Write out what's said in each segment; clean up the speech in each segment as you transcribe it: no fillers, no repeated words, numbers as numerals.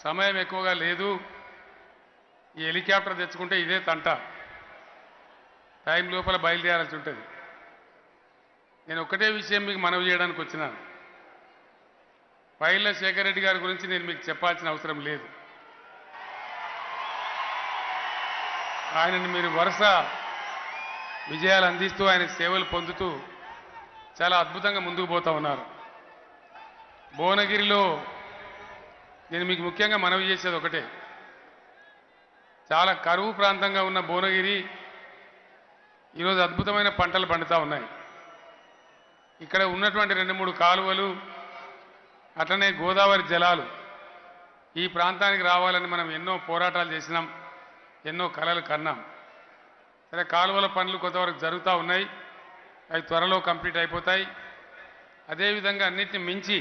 సమయం ఎక్కువగా లేదు. ఈ హెలికాప్టర్ తెచ్చుకుంటే ఇదే తంట, టైం లోపల బయలుదేరాల్సి ఉంటుంది. నేను ఒకటే విషయం మీకు మనవి చేయడానికి వచ్చినాను. పైళ్ళ శేఖర్ రెడ్డి గారి గురించి నేను మీకు చెప్పాల్సిన అవసరం లేదు. ఆయనని మీరు వరుస విజయాలు అందిస్తూ ఆయన సేవలు పొందుతూ చాలా అద్భుతంగా ముందుకు పోతా ఉన్నారు. భువనగిరిలో నేను మీకు ముఖ్యంగా మనవి చేసేది ఒకటే, చాలా కరువు ప్రాంతంగా ఉన్న భువనగిరి ఈరోజు అద్భుతమైన పంటలు పండుతూ ఉన్నాయి. ఇక్కడ ఉన్నటువంటి 2-3 కాలువలు, అట్లనే గోదావరి జలాలు ఈ ప్రాంతానికి రావాలని మనం ఎన్నో పోరాటాలు చేసినాం, ఎన్నో కలలు కన్నాం. సరే, కాలువల పనులు కొంతవరకు జరుగుతూ ఉన్నాయి, అవి త్వరలో కంప్లీట్ అయిపోతాయి. అదేవిధంగా అన్నిటిని మించి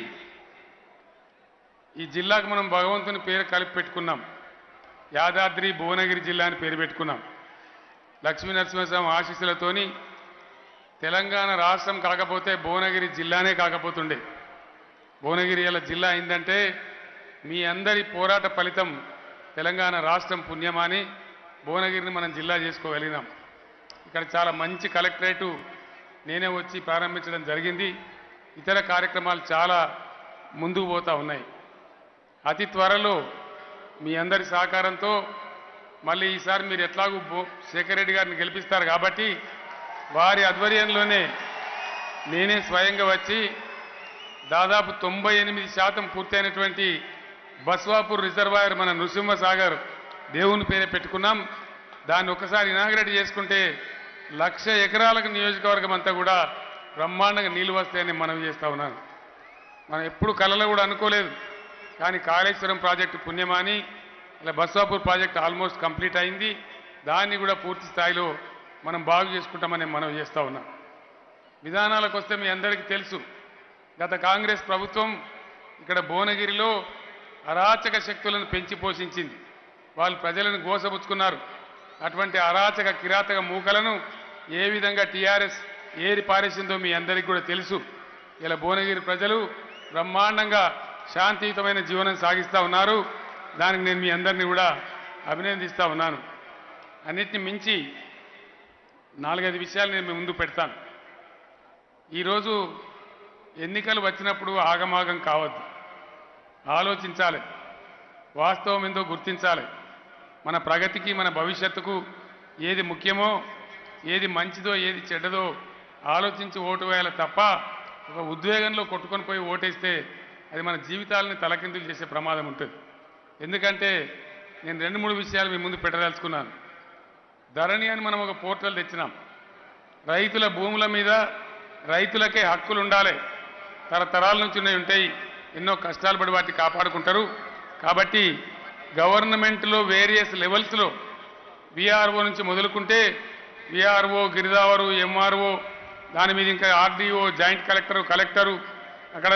ఈ జిల్లాకు మనం భగవంతుని పేరు కలిపి పెట్టుకున్నాం. యాదాద్రి భువనగిరి జిల్లా అని పేరు పెట్టుకున్నాం. లక్ష్మీ నరసింహస్వామి ఆశీస్సులతోని తెలంగాణ రాష్ట్రం కాకపోతే భువనగిరి జిల్లానే కాకపోతుండే. భువనగిరి ఇలా జిల్లా అయిందంటే మీ అందరి పోరాట ఫలితం. తెలంగాణ రాష్ట్రం పుణ్యమాని భువనగిరిని మనం జిల్లా చేసుకోగలిగినాం. ఇక్కడ చాలా మంచి కలెక్టరేటు నేనే వచ్చి ప్రారంభించడం జరిగింది. ఇతర కార్యక్రమాలు చాలా ముందుకు పోతూ ఉన్నాయి. అతి త్వరలో మీ అందరి సహకారంతో మళ్ళీ ఈసారి మీరు ఎట్లాగూ శేఖర్ రెడ్డి గారిని గెలిపిస్తారు కాబట్టి వారి ఆధ్వర్యంలోనే నేనే స్వయంగా వచ్చి దాదాపు 98% పూర్తయినటువంటి బస్వాపూర్ రిజర్వాయర్ మన నృసింహసాగర్ దేవుని పేరే పెట్టుకున్నాం. దాన్ని ఒకసారి ఇనాగ్రేట్ చేసుకుంటే 1,00,000 ఎకరాలకు నియోజకవర్గం అంతా కూడా బ్రహ్మాండంగా నీళ్లు వస్తాయని మనవి చేస్తా ఉన్నాను. మనం ఎప్పుడు కలలో కూడా అనుకోలేదు, కానీ కాళేశ్వరం ప్రాజెక్టు పుణ్యమాని ఇలా బస్వాపూర్ ప్రాజెక్టు ఆల్మోస్ట్ కంప్లీట్ అయింది. దాన్ని కూడా పూర్తి స్థాయిలో మనం బాగు చేసుకుంటామని మనం చేస్తూ ఉన్నాం. విధానాలకు వస్తే మీ అందరికీ తెలుసు, గత కాంగ్రెస్ ప్రభుత్వం ఇక్కడ భువనగిరిలో అరాచక శక్తులను పెంచి పోషించింది. వాళ్ళు ప్రజలను గోసపుచ్చుకున్నారు. అటువంటి అరాచక కిరాతక మూకలను ఏ విధంగా టీఆర్ఎస్ ఏరి పారేసిందో మీ అందరికీ కూడా తెలుసు. ఇలా భువనగిరి ప్రజలు బ్రహ్మాండంగా శాంతియుతమైన జీవనం సాగిస్తూ ఉన్నారు. దానికి నేను మీ అందరినీ కూడా అభినందిస్తూ ఉన్నాను. అన్నిటిని మించి 4-5 విషయాలు నేను మీ ముందు పెడతాను. ఈరోజు ఎన్నికలు వచ్చినప్పుడు ఆగమాగం కావద్దు, ఆలోచించాలి, వాస్తవం ఏందో గుర్తించాలి. మన ప్రగతికి మన భవిష్యత్తుకు ఏది ముఖ్యమో, ఏది మంచిదో, ఏది చెడ్డదో ఆలోచించి ఓటు వేయాలి తప్ప ఒక ఉద్వేగంలో కొట్టుకొని పోయి ఓటేస్తే అది మన జీవితాలని తలకిందులు చేసే ప్రమాదం ఉంటుంది. ఎందుకంటే నేను 2-3 విషయాలు మీ ముందు పెట్టదలుచుకున్నాను. ధరణి అని మనం ఒక పోర్టల్ తెచ్చినాం. రైతుల భూముల మీద రైతులకే హక్కులు ఉండాలి. తరతరాల నుంచి ఉంటాయి, ఎన్నో కష్టాలు పడి వాటిని కాపాడుకుంటారు. కాబట్టి గవర్నమెంట్లో వేరియస్ లెవెల్స్లో విఆర్ఓ నుంచి మొదలుకుంటే విఆర్ఓ, గిరిదావరు, ఎంఆర్ఓ, దాని మీద ఇంకా ఆర్డీఓ, జాయింట్ కలెక్టరు, అక్కడ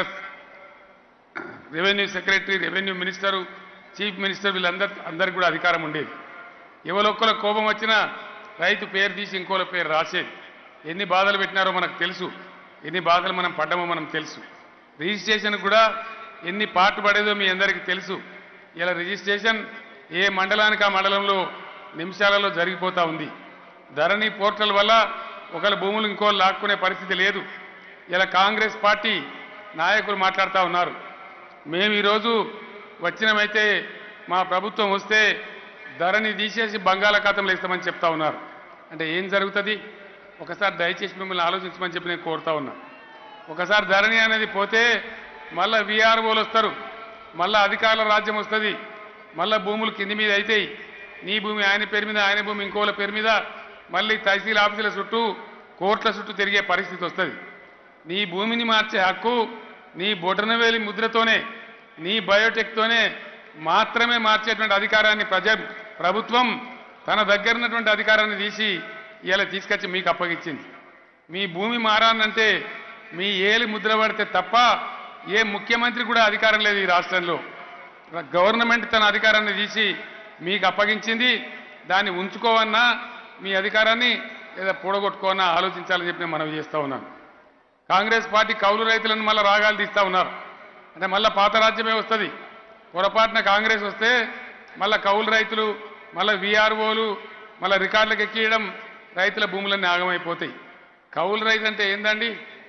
revenue secretary, revenue minister, chief minister, వీళ్ళందరికీ కూడా అధికారం ఉండేది. ఎవరొక్కల కోపం వచ్చినా రైతు పేరు తీసి ఇంకోల పేరు రాసేది. ఎన్ని బాధలు పెట్టినారో మనకు తెలుసు, ఎన్ని బాధలు మనం పడ్డామో మనం తెలుసు. రిజిస్ట్రేషన్ కూడా ఎన్ని పాటు పడేదో మీ అందరికీ తెలుసు. ఇలా రిజిస్ట్రేషన్ ఏ మండలానికి ఆ మండలంలో నిమిషాలలో జరిగిపోతూ ఉంది. ధరణి పోర్టల్ వల్ల ఒకళ్ళ భూములు ఇంకోళ్ళు లాక్కునే పరిస్థితి లేదు. ఇలా కాంగ్రెస్ పార్టీ నాయకులు మాట్లాడుతూ ఉన్నారు, మేము ఈరోజు వచ్చినమైతే మా ప్రభుత్వం వస్తే ధరణి తీసేసి బంగాళాఖాతంలో ఇస్తామని చెప్తా ఉన్నారు. అంటే ఏం జరుగుతుంది? ఒకసారి దయచేసి మిమ్మల్ని ఆలోచించమని చెప్పి నేను కోరుతా ఉన్నా. ఒకసారి ధరణి అనేది పోతే మళ్ళీ విఆర్ఓలు వస్తారు, మళ్ళీ అధికారుల రాజ్యం వస్తుంది, మళ్ళీ భూములు కింది మీద అవుతాయి. నీ భూమి ఆయన పేరు మీద, ఆయన భూమి ఇంకోళ్ళ పేరు మీద, మళ్ళీ తహసీల్ ఆఫీసుల చుట్టూ, కోర్టుల చుట్టూ తిరిగే పరిస్థితి వస్తుంది. నీ భూమిని మార్చే హక్కు నీ బొటనవేలి ముద్రతోనే, నీ బయోటెక్తోనే మాత్రమే మార్చేటువంటి అధికారాన్ని ప్రభుత్వం తన దగ్గర ఉన్నటువంటి అధికారాన్ని తీసి ఇలా తీసుకొచ్చి మీకు అప్పగించింది. మీ భూమి మారానంటే మీ ఏలి ముద్ర పడితే తప్ప ఏ ముఖ్యమంత్రి కూడా అధికారం లేదు ఈ రాష్ట్రంలో. గవర్నమెంట్ తన అధికారాన్ని తీసి మీకు అప్పగించింది. దాన్ని ఉంచుకోవన్నా మీ అధికారాన్ని లేదా పొడగొట్టుకోవన్నా ఆలోచించాలని చెప్పి నేను మనవి చేస్తూ ఉన్నాను. కాంగ్రెస్ పార్టీ కౌలు రైతులను మళ్ళీ రాగాలు తీస్తూ ఉన్నారు. అంటే మళ్ళీ పాత రాజ్యమే వస్తుంది. పొరపాటున కాంగ్రెస్ వస్తే మళ్ళా కౌలు రైతులు మళ్ళా వీఆర్ఓలు మళ్ళా రికార్డులకు ఎక్కియడం రైతుల భూములన్నీ ఆగమైపోతాయి. కౌలు రైతు అంటే ఏందండి?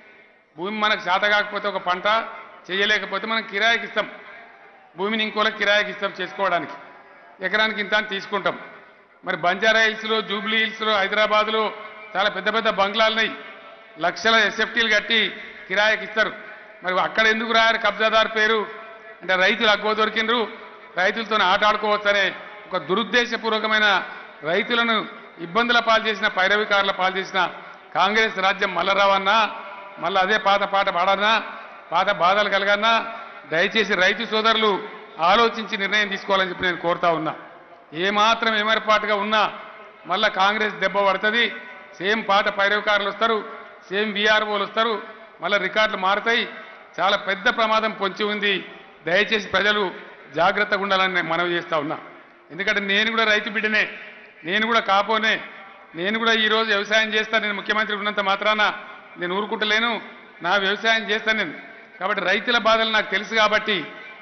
భూమి మనకు చేత కాకపోతే ఒక పంట చేయలేకపోతే మనం కిరాయికి ఇస్తాం, భూమిని ఇంకోళ్ళకి కిరాయికి ఇస్తాం చేసుకోవడానికి, ఎకరానికి ఇంత అని తీసుకుంటాం. మరి బంజారా హిల్స్లో జూబ్లీ హిల్స్లో హైదరాబాద్లో చాలా పెద్ద పెద్ద బంగ్లాలున్నాయి, లక్షల ఎస్ఎఫ్టీలు కట్టి కిరాయికి ఇస్తారు. మరి అక్కడ ఎందుకు రాయారు కబ్జాదారు పేరు? అంటే రైతులు అగ్గో దొరికినరు, రైతులతో ఆట ఆడుకోవచ్చనే ఒక దురుద్దేశపూర్వకమైన రైతులను ఇబ్బందుల పాలు చేసిన పైరవికారుల పాలు చేసిన కాంగ్రెస్ రాజ్యం మళ్ళా రావన్నా, మళ్ళీ అదే పాత పాట పాడన్నా, పాత బాధలు కలగన్నా? దయచేసి రైతు సోదరులు ఆలోచించి నిర్ణయం తీసుకోవాలని చెప్పి నేను కోరుతా ఉన్నా. ఏమాత్రం ఏమరపాటుగా ఉన్నా మళ్ళా కాంగ్రెస్ దెబ్బ పడుతుంది, సేమ్ పాత పైరవికారులు వస్తారు, సేమ్ వీఆర్ఓలు వస్తారు, మళ్ళీ రికార్డులు మారుతాయి. చాలా పెద్ద ప్రమాదం పొంచి ఉంది. దయచేసి ప్రజలు జాగ్రత్తగా ఉండాలని నేను మనవి చేస్తా ఉన్నా. ఎందుకంటే నేను కూడా రైతు బిడ్డనే, నేను కూడా కాపోనే, నేను కూడా ఈరోజు వ్యవసాయం చేస్తాను. నేను ముఖ్యమంత్రి ఉన్నంత మాత్రాన నేను ఊరుకుంటలేను, నా వ్యవసాయం చేస్తాను నేను. కాబట్టి రైతుల బాధలు నాకు తెలుసు కాబట్టి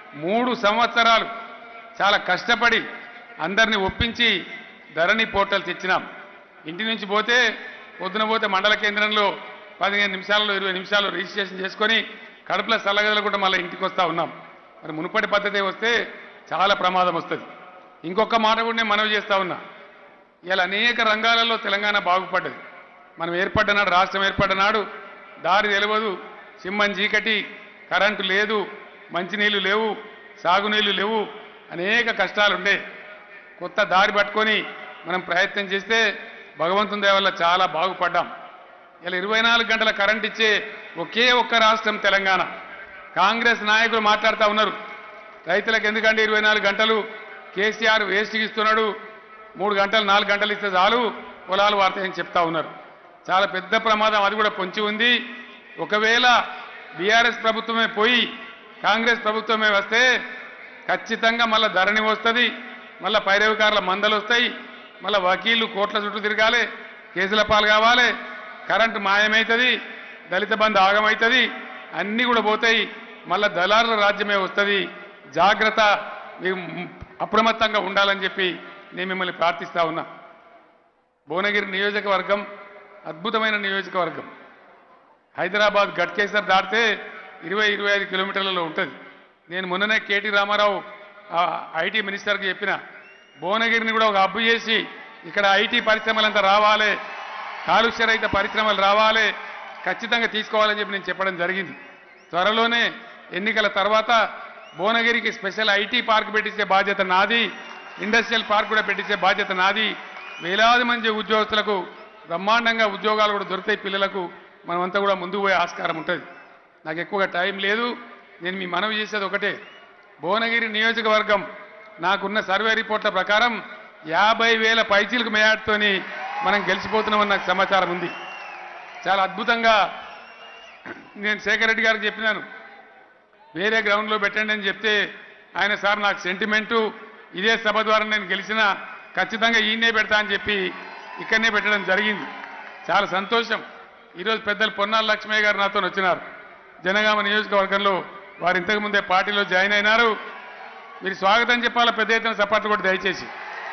3 సంవత్సరాలు చాలా కష్టపడి అందరినీ ఒప్పించి ధరణి పోర్టల్ తెచ్చినాం. ఇంటి నుంచి పోతే పొద్దున పోతే మండల కేంద్రంలో 15 నిమిషాలలో 20 నిమిషాలు రిజిస్ట్రేషన్ చేసుకొని కడుపులో చల్లగదలు కూడా మళ్ళీ ఇంటికి వస్తూ ఉన్నాం. మరి మునుపటి పద్ధతి వస్తే చాలా ప్రమాదం వస్తుంది. ఇంకొక మాట కూడా నేను మనవి చేస్తా ఉన్నా. ఇలా అనేక రంగాలలో తెలంగాణ బాగుపడ్డది. మనం ఏర్పడ్డ నాడు, రాష్ట్రం ఏర్పడ్డ నాడు దారి తెలియదు, సింహం చీకటి, కరెంటు లేదు, మంచినీళ్ళు లేవు, సాగునీళ్ళు లేవు, అనేక కష్టాలు ఉండే. కొత్త దారి పట్టుకొని మనం ప్రయత్నం చేస్తే భగవంతుని దయ వల్ల చాలా బాగుపడ్డాం. ఇలా 24 గంటల కరెంట్ ఇచ్చే ఒకే ఒక్క రాష్ట్రం తెలంగాణ. కాంగ్రెస్ నాయకులు మాట్లాడుతూ ఉన్నారు, రైతులకు ఎందుకంటే 24 గంటలు కేసీఆర్ వేస్ట్కి ఇస్తున్నాడు, 3 గంటలు 4 గంటలు ఇస్తే చాలు పొలాలు వాడతాయని చెప్తా ఉన్నారు. చాలా పెద్ద ప్రమాదం అది కూడా పొంచి ఉంది. ఒకవేళ బీఆర్ఎస్ ప్రభుత్వమే పోయి కాంగ్రెస్ ప్రభుత్వమే వస్తే ఖచ్చితంగా మళ్ళీ ధరణి వస్తుంది, మళ్ళీ పైరవికారుల మందలు వస్తాయి, మళ్ళీ వకీళ్ళు కోట్ల చుట్టూ తిరగాలి, కేసుల పాలు కావాలి, కరెంటు మాయమవుతుంది, దళిత బంధు ఆగమవుతుంది, అన్నీ కూడా పోతాయి, మళ్ళీ దళారుల రాజ్యమే వస్తుంది. జాగ్రత్త, మీరు అప్రమత్తంగా ఉండాలని చెప్పి నేను మిమ్మల్ని ప్రార్థిస్తా ఉన్నా. భువనగిరి నియోజకవర్గం అద్భుతమైన నియోజకవర్గం. హైదరాబాద్ గట్కేసర్ దాటితే 20-25 కిలోమీటర్లలో ఉంటుంది. నేను మొన్ననే కేటీ రామారావు ఐటీ మినిస్టర్కి చెప్పిన, భువనగిరిని కూడా ఒక హబ్బు చేసి ఇక్కడ ఐటీ పరిశ్రమలంతా రావాలి, కాలుష్య రహిత పరిశ్రమలు రావాలి, ఖచ్చితంగా తీసుకోవాలని చెప్పి నేను చెప్పడం జరిగింది. త్వరలోనే ఎన్నికల తర్వాత భువనగిరికి స్పెషల్ ఐటీ పార్క్ పెట్టించే బాధ్యత నాది, ఇండస్ట్రియల్ పార్క్ కూడా పెట్టించే బాధ్యత నాది. వేలాది మంది ఉద్యోగస్తులకు బ్రహ్మాండంగా ఉద్యోగాలు కూడా దొరుకుతాయి. పిల్లలకు మనమంతా కూడా ముందుకు పోయే ఆస్కారం ఉంటుంది. నాకు ఎక్కువగా టైం లేదు. నేను మీ మనవి చేసేది ఒకటే, భువనగిరి నియోజకవర్గం నాకున్న సర్వే రిపోర్ట్ల ప్రకారం 50,000 పైచీలకు మేయాడుతోని మనం గెలిచిపోతున్నామని నాకు సమాచారం ఉంది. చాలా అద్భుతంగా నేను శేఖర్ రెడ్డి గారికి చెప్పినాను, వేరే గ్రౌండ్లో పెట్టండి అని చెప్తే ఆయన సార్ నాకు సెంటిమెంటు, ఇదే సభ ద్వారా నేను గెలిచినా ఖచ్చితంగా ఈయనే పెడతా అని చెప్పి ఇక్కడనే పెట్టడం జరిగింది. చాలా సంతోషం. ఈరోజు పెద్దలు పొన్నాల లక్ష్మయ్య గారు నాతో వచ్చినారు. జనగామ నియోజకవర్గంలో వారు ఇంతకుముందే పార్టీలో జాయిన్ అయినారు. మీరు స్వాగతం చెప్పాలా, పెద్ద ఎత్తున సపోర్ట్ కూడా దయచేసి.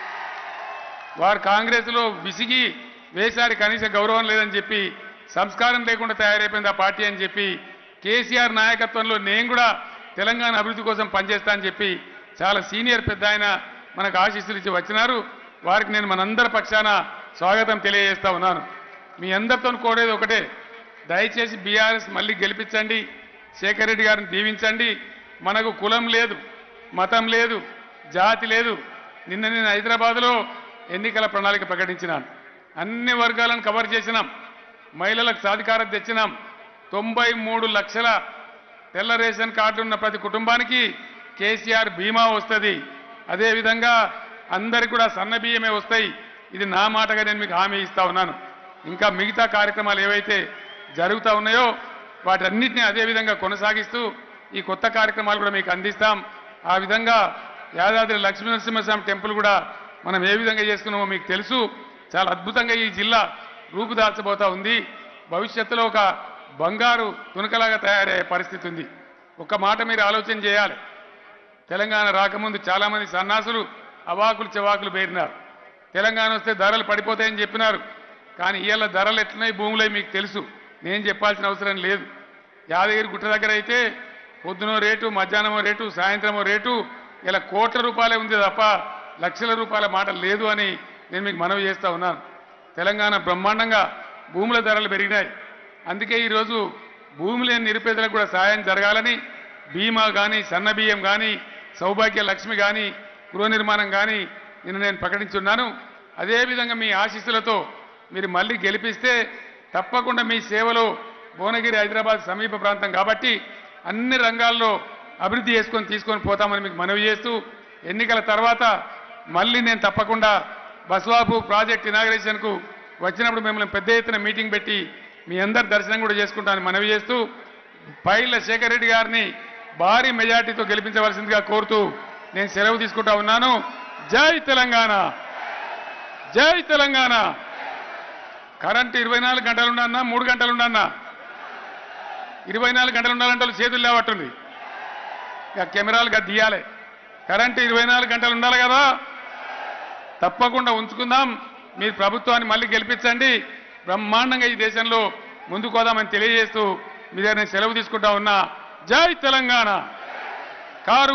వారు కాంగ్రెస్లో విసిగి వేసారి కనీస గౌరవం లేదని చెప్పి, సంస్కారం లేకుండా తయారైపోయింది ఆ పార్టీ అని చెప్పి, కేసీఆర్ నాయకత్వంలో నేను కూడా తెలంగాణ అభివృద్ధి కోసం పనిచేస్తా అని చెప్పి చాలా సీనియర్ పెద్ద ఆయన మనకు ఆశీస్సులు ఇచ్చి వచ్చినారు. వారికి నేను మనందరి పక్షాన స్వాగతం తెలియజేస్తా ఉన్నాను. మీ అందరితో కోరేది ఒకటే, దయచేసి బీఆర్ఎస్ మళ్ళీ గెలిపించండి, శేఖర్ రెడ్డి గారిని దీవించండి. మనకు కులం లేదు, మతం లేదు, జాతి లేదు. నిన్న నేను హైదరాబాద్లో ఎన్నికల ప్రణాళిక ప్రకటించినాను. అన్ని వర్గాలను కవర్ చేసినాం, మహిళలకు సాధికారత తెచ్చినాం. 93 లక్షల తెల్ల రేషన్ కార్డు ఉన్న ప్రతి కుటుంబానికి కేసీఆర్ బీమా వస్తుంది. అదేవిధంగా అందరికీ కూడా సన్న బియ్యమే వస్తాయి. ఇది నా మాటగా నేను మీకు హామీ ఇస్తా ఉన్నాను. ఇంకా మిగతా కార్యక్రమాలు ఏవైతే జరుగుతూ ఉన్నాయో వాటన్నిటిని అదేవిధంగా కొనసాగిస్తూ ఈ కొత్త కార్యక్రమాలు కూడా మీకు అందిస్తాం. ఆ విధంగా యాదాద్రి లక్ష్మీనరసింహస్వామి టెంపుల్ కూడా మనం ఏ విధంగా చేసుకున్నామో మీకు తెలుసు. చాలా అద్భుతంగా ఈ జిల్లా రూపుదాల్చబోతా ఉంది. భవిష్యత్తులో ఒక బంగారు తునకలాగా తయారయ్యే పరిస్థితి ఉంది. ఒక మాట మీరు ఆలోచన చేయాలి, తెలంగాణ రాకముందు చాలామంది సన్నాసులు అవాకులు చెవాకులు పేరినారు. తెలంగాణ వస్తే ధరలు పడిపోతాయని చెప్పినారు. కానీ ఇవాళ ధరలు ఎట్లున్నాయి భూములై మీకు తెలుసు, నేను చెప్పాల్సిన అవసరం లేదు. యాదగిరి గుట్ట దగ్గర అయితే పొద్దునో రేటు, మధ్యాహ్నమో రేటు, సాయంత్రమో రేటు, ఇలా కోట్ల రూపాయలే ఉంది తప్ప లక్షల రూపాయల మాట లేదు అని నేను మీకు మనవి చేస్తూ ఉన్నాను. తెలంగాణ బ్రహ్మాండంగా భూముల ధరలు పెరిగినాయి. అందుకే ఈరోజు భూమి లేని నిరుపేదలకు కూడా సాయం జరగాలని బీమా కానీ, సన్న బియ్యం కానీ, సౌభాగ్య లక్ష్మి కానీ, గృహ నిర్మాణం కానీ నిన్న నేను ప్రకటించున్నాను. అదేవిధంగా మీ ఆశీస్సులతో మీరు మళ్ళీ గెలిపిస్తే తప్పకుండా మీ సేవలో భువనగిరి హైదరాబాద్ సమీప ప్రాంతం కాబట్టి అన్ని రంగాల్లో అభివృద్ధి తీసుకొని పోతామని మీకు మనవి చేస్తూ, ఎన్నికల తర్వాత మళ్ళీ నేను తప్పకుండా బస్వాపూర్ ప్రాజెక్ట్ ఇనాగ్రేషన్కు వచ్చినప్పుడు మిమ్మల్ని పెద్ద ఎత్తున మీటింగ్ పెట్టి మీ అందరి దర్శనం కూడా చేసుకుంటానని మనవి చేస్తూ, పైళ్ళ శేఖర్ రెడ్డి గారిని భారీ మెజార్టీతో గెలిపించవలసిందిగా కోరుతూ నేను సెలవు తీసుకుంటా ఉన్నాను. జై తెలంగాణ, జై తెలంగాణ. కరెంటు 24 గంటలు ఉండన్నా 3 గంటలు ఉండన్నా? 24 గంటలు ఉండాలంటే చేతులు లేవట్టుంది. ఇక కెమెరాలుగా తీయాలి. కరెంటు 24 గంటలు ఉండాలి కదా, తప్పకుండా ఉంచుకుందాం. మీరు ప్రభుత్వాన్ని మళ్ళీ గెలిపించండి. బ్రహ్మాండంగా ఈ దేశంలో ముందుకు పోదామని తెలియజేస్తూ మీ దగ్గర నేను సెలవు తీసుకుంటా ఉన్నా. జై తెలంగాణ. కారు